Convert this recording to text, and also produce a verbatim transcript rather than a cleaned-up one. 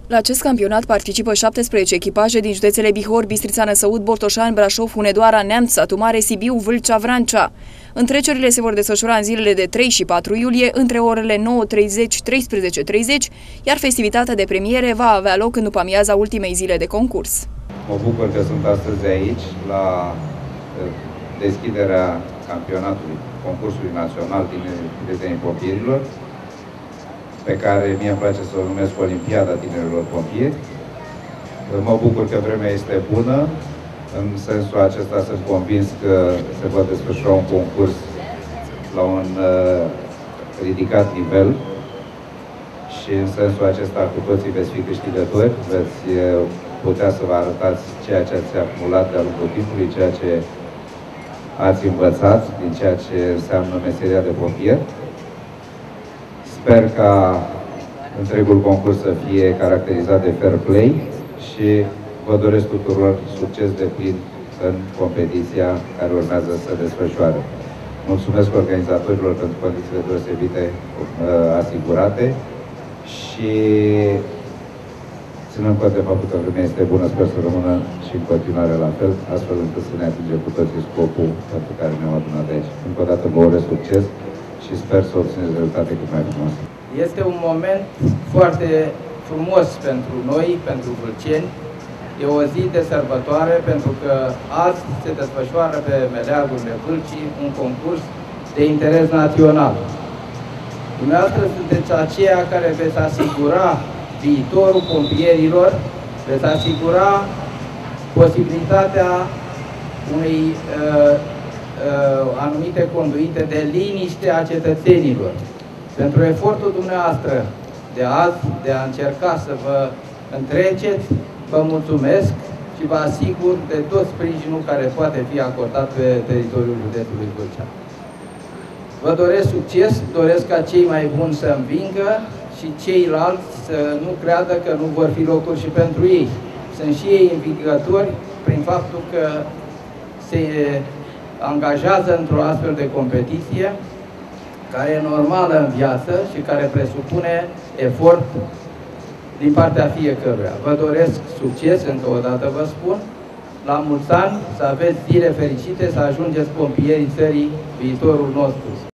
La acest campionat participă șaptesprezece echipaje din județele Bihor, Bistrița, Năsăud, Botoșani, Brașov, Hunedoara, Neamț, Satu Mare, Sibiu, Vâlcea, Vrancea. Întrecerile se vor desfășura în zilele de trei și patru iulie, între orele nouă treizeci - treisprezece treizeci, iar festivitatea de premiere va avea loc în după-amiaza ultimei zile de concurs. Mă bucur că sunt astăzi aici, la deschiderea campionatului, concursului național din tinerii pompierilor, pe care mie îmi place să o numesc Olimpiada Tinerilor Pompieri. Mă bucur că vremea este bună. În sensul acesta sunt convins că se va desfășura un concurs la un uh, ridicat nivel și în sensul acesta cu toții veți fi câștigători, veți putea să vă arătați ceea ce ați acumulat de-a lungul timpului, ceea ce ați învățat din ceea ce înseamnă meseria de pompier. Sper ca întregul concurs să fie caracterizat de fair play și vă doresc tuturor succes deplin în competiția care urmează să desfășoare. Mulțumesc organizatorilor pentru condițiile deosebite uh, asigurate și ținând cont de faptul că vremea este bună, sper să rămână și în continuare la fel, astfel încât să ne atingem cu toții scopul pentru care ne-am adunat aici. Încă o dată vă urez succes și sper să obțineți rezultate cât mai frumoase. Este un moment foarte frumos pentru noi, pentru vâlceni. E o zi de sărbătoare pentru că azi se desfășoară pe meleagurile Vâlcii un concurs de interes național. Dumneavoastră sunteți aceia care veți asigura viitorul pompierilor, veți asigura posibilitatea unei uh, uh, anumite conduite de liniște a cetățenilor. Pentru efortul dumneavoastră de azi, de a încerca să vă întreceți, vă mulțumesc și vă asigur de tot sprijinul care poate fi acordat pe teritoriul județului Vâlcea. Vă doresc succes, doresc ca cei mai buni să învingă și ceilalți să nu creadă că nu vor fi locuri și pentru ei. Sunt și ei învingători prin faptul că se angajează într-o astfel de competiție care e normală în viață și care presupune efort din partea fiecăruia. Vă doresc succes, încă o dată vă spun, la mulți ani, să aveți zile fericite, să ajungeți pompierii țării, viitorul nostru.